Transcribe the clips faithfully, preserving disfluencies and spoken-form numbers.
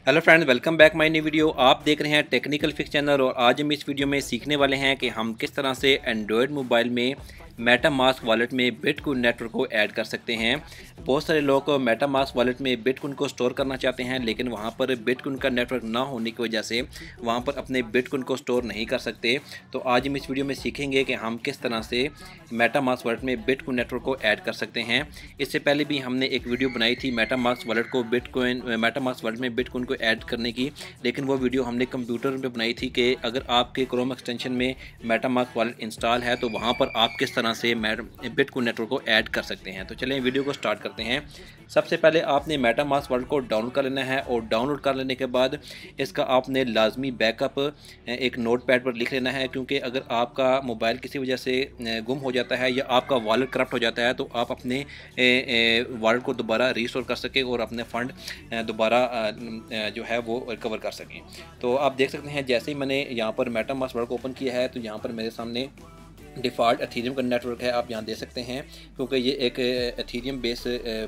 Hello friends, welcome back my new video. आप देख रहे हैं टेक्निकल फिक्स चैनल और आज हम इस वीडियो में सीखने वाले हैं कि हम किस तरह से एंड्रॉयड मोबाइल में मेटामास्क वॉलेट में बिटकॉइन नेटवर्क को ऐड कर सकते हैं। बहुत सारे लोग मेटामास्क वॉलेट में बिटकॉइन को स्टोर करना चाहते हैं, लेकिन वहां पर बिटकॉइन का नेटवर्क ना होने की वजह से वहां पर अपने बिटकॉइन को स्टोर नहीं कर सकते। तो आज हम इस वीडियो में सीखेंगे कि हम किस तरह से मेटामास्क वॉलेट में बिटकॉइन नेटवर्क को ऐड कर सकते हैं। इससे पहले भी हमने एक वीडियो बनाई थी मेटामास्क वॉलेट को बिटकॉइन मेटामास्क वॉलेट में बिटकॉइन को ऐड करने की, लेकिन वो वीडियो हमने कंप्यूटर में बनाई थी कि अगर आपके क्रोम एक्सटेंशन में मेटामास्क वॉलेट इंस्टॉल है तो वहाँ पर आप किस तरह से बिटकॉइन नेटवर्क को ऐड कर सकते हैं। तो चलें वीडियो को स्टार्ट करते हैं। सबसे पहले आपने मेटामास्क वॉलेट को डाउनलोड कर लेना है और डाउनलोड कर लेने के बाद इसका आपने लाजमी बैकअप एक नोट पैड पर लिख लेना है, क्योंकि अगर आपका मोबाइल किसी वजह से गुम हो जाता है या आपका वॉलेट करप्ट हो जाता है तो आप अपने वॉलेट को दोबारा रीस्टोर कर सकें और अपने फ़ंड दोबारा जो है वो रिकवर कर सकें। तो आप देख सकते हैं जैसे ही मैंने यहाँ पर मेटामास्क वॉलेट को ओपन किया है तो यहाँ पर मेरे सामने डिफ़ॉल्ट एथीरियम का नेटवर्क है, आप यहाँ देख सकते हैं, क्योंकि ये एक एथीरियम बेस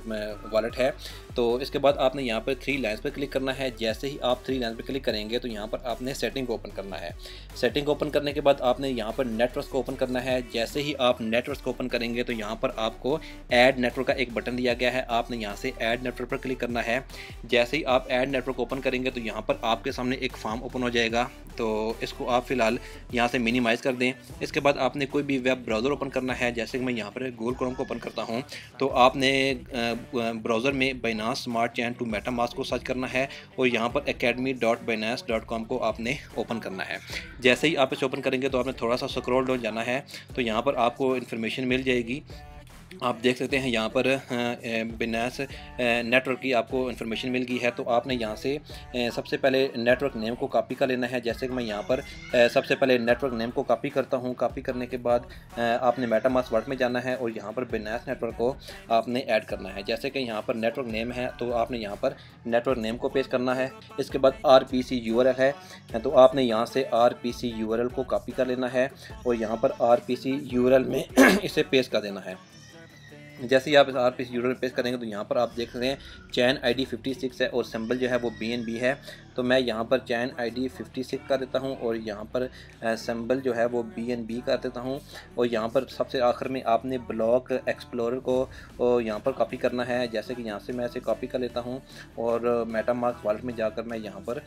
वॉलेट है। तो इसके बाद आपने यहाँ पर थ्री लाइन्स पर क्लिक करना है। जैसे ही आप थ्री लाइन्स पर क्लिक करेंगे तो यहाँ पर आपने सेटिंग को ओपन करना है। सेटिंग को ओपन करने के बाद आपने यहाँ पर नेटवर्क को ओपन करना है। जैसे ही आप नेटवर्क को ओपन करेंगे तो यहाँ पर आपको ऐड नेटवर्क का एक बटन दिया गया है, आपने यहाँ से ऐड नेटवर्क पर क्लिक करना है। जैसे ही आप ऐड नेटवर्क ओपन करेंगे तो यहाँ पर आपके सामने एक फॉर्म ओपन हो जाएगा, तो इसको आप फिलहाल यहाँ से मिनिमाइज़ कर दें। इसके बाद आपने कोई भी वेब ब्राउज़र ओपन करना है। जैसे कि मैं यहाँ पर गूगल क्रोम को ओपन करता हूँ तो आपने ब्राउज़र में Binance smart chain to MetaMask को सर्च करना है और यहाँ पर academy dot Binance dot com को आपने ओपन करना है। जैसे ही आप इसे ओपन करेंगे तो आपने थोड़ा सा स्क्रॉल डाउन जाना है, तो यहाँ पर आपको इन्फॉर्मेशन मिल जाएगी। आप देख सकते हैं यहाँ पर बाइनांस नेटवर्क की आपको इन्फॉर्मेशन मिल गई है। तो आपने यहाँ से सबसे पहले नेटवर्क नेम को कॉपी कर लेना है। जैसे कि मैं यहाँ पर सबसे पहले नेटवर्क नेम को कॉपी करता हूँ। कॉपी करने के बाद आपने मेटामास्क वॉलेट में जाना है और यहाँ पर बाइनांस नेटवर्क को आपने ऐड करना है। जैसे कि यहाँ पर नेटवर्क नेम है तो आपने यहाँ पर नेटवर्क नेम को पेस्ट करना है। इसके बाद R P C U R L है तो आपने यहाँ से R P C U R L को कॉपी कर लेना है और यहाँ पर R P C U R L में इसे पेस्ट कर देना है। जैसे ही आप इस R P C URL paste करेंगे तो यहाँ पर आप देख सकते हैं चैन आईडी फिफ्टी सिक्स है और सिंबल जो है वो बी एन बी है। तो मैं यहाँ पर चैन आईडी फिफ्टी सिक्स कर देता हूँ और यहाँ पर सिंबल जो है वो बी एन बी कर देता हूँ और यहाँ पर सबसे आखिर में आपने ब्लॉक एक्सप्लोरर को यहाँ पर कॉपी करना है। जैसे कि यहाँ से मैं इसे कॉपी कर लेता हूँ और मेटामास्क वॉलेट में जाकर मैं यहाँ पर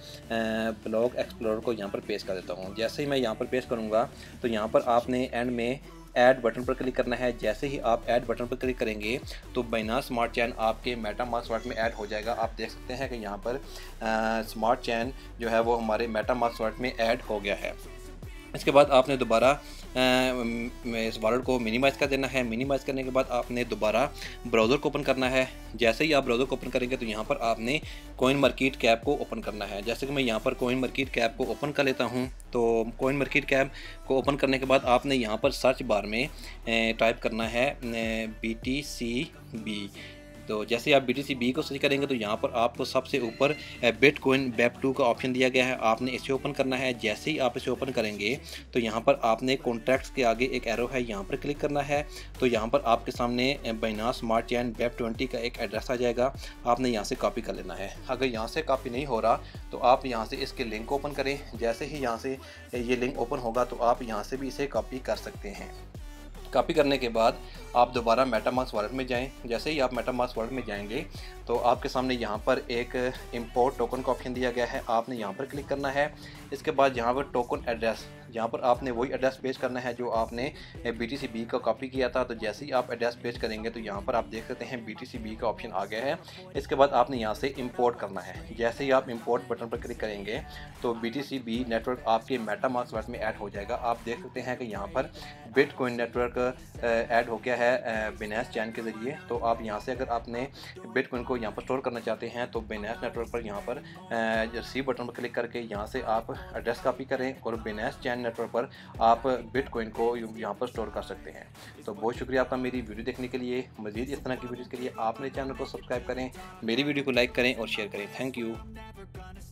ब्लॉक एक्सप्लोरर को यहाँ पर पेस्ट कर देता हूँ। जैसे ही मैं यहाँ पर पेस्ट करूँगा तो यहाँ पर आपने एंड में ऐड बटन पर क्लिक करना है। जैसे ही आप ऐड बटन पर क्लिक करेंगे तो बाइनांस स्मार्ट चेन आपके मेटामास्क वॉलेट में ऐड हो जाएगा। आप देख सकते हैं कि यहाँ पर स्मार्ट चेन जो है वो हमारे मेटामास्क वॉलेट में ऐड हो गया है। इसके बाद आपने दोबारा इस वॉलेट को मिनिमाइज़ कर देना है। मिनिमाइज़ करने के बाद आपने दोबारा ब्राउज़र को ओपन करना है। जैसे ही आप ब्राउज़र को ओपन करेंगे तो यहाँ पर आपने कॉइन मार्केट कैप को ओपन करना है। जैसे कि मैं यहाँ पर कॉइन मार्केट कैप को ओपन कर लेता हूँ। तो कॉइन मार्केट कैप को ओपन करने के बाद आपने यहाँ पर सर्च बार में टाइप करना है बी टी सी बी। तो जैसे आप बी टी सी बी को सर्च करेंगे तो यहाँ पर आपको सबसे ऊपर बिटकॉइन वेब टू का ऑप्शन दिया गया है, आपने इसे ओपन करना है। जैसे ही आप इसे ओपन करेंगे तो यहाँ पर आपने कॉन्ट्रैक्ट्स के आगे एक एरो है, यहाँ पर क्लिक करना है। तो यहाँ पर आपके सामने Binance smart chain web twenty का एक एड्रेस आ जाएगा, आपने यहाँ से कॉपी कर लेना है। अगर यहाँ से कॉपी नहीं हो रहा तो आप यहाँ से इसके लिंक को ओपन करें। जैसे ही यहाँ से ये लिंक ओपन होगा तो आप यहाँ से भी इसे कॉपी कर सकते हैं। कॉपी करने के बाद आप दोबारा मेटामास्क वॉलेट में जाएं। जैसे ही आप मेटामास्क वॉलेट में जाएंगे तो आपके सामने यहाँ पर एक इंपोर्ट टोकन का ऑप्शन दिया गया है, आपने यहाँ पर क्लिक करना है। इसके बाद यहाँ पर टोकन एड्रेस, यहाँ पर आपने वही एड्रेस पेस्ट करना है जो आपने बी टी सी बी का कॉपी किया था। तो जैसे ही आप एड्रेस पेस्ट करेंगे तो यहाँ पर आप देख सकते हैं बी टी सी बी का ऑप्शन आ गया है। इसके बाद आपने यहाँ से इंपोर्ट करना है। जैसे ही आप इंपोर्ट बटन पर क्लिक करेंगे तो B T C B network आपके मेटामास्क वॉलेट में ऐड हो जाएगा। आप देख सकते हैं कि यहाँ पर बिटकॉइन नेटवर्क ऐड हो गया है बाइनांस चैन के ज़रिए। तो आप यहाँ से अगर आपने बिटकॉइन को यहाँ पर स्टोर करना चाहते हैं तो बाइनांस नेटवर्क पर यहाँ पर रिसीव बटन पर क्लिक करके यहाँ से आप एड्रेस कॉपी करें और बाइनांस चैन नेटवर्क पर आप बिटकॉइन को यहाँ पर स्टोर कर सकते हैं। तो बहुत शुक्रिया आपका मेरी वीडियो देखने के लिए। मज़ीद इस तरह की वीडियोज़ के लिए आप मेरे चैनल को सब्सक्राइब करें, मेरी वीडियो को लाइक करें और शेयर करें। Thank you.